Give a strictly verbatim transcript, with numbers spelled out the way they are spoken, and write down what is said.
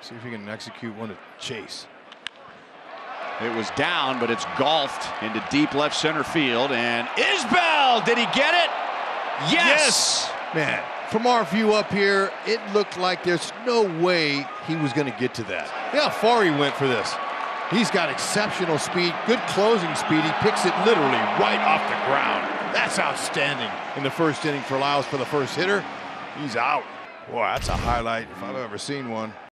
See if he can execute one to Chase. It was down, but it's golfed into deep left center field. And Isbel, did he get it? Yes! Yes! Man, from our view up here, it looked like there's no way he was going to get to that. Look how far he went for this. He's got exceptional speed, good closing speed. He picks it literally right off the ground. That's outstanding in the first inning for Lyles for the first hitter. He's out. Boy, that's a highlight if I've ever seen one.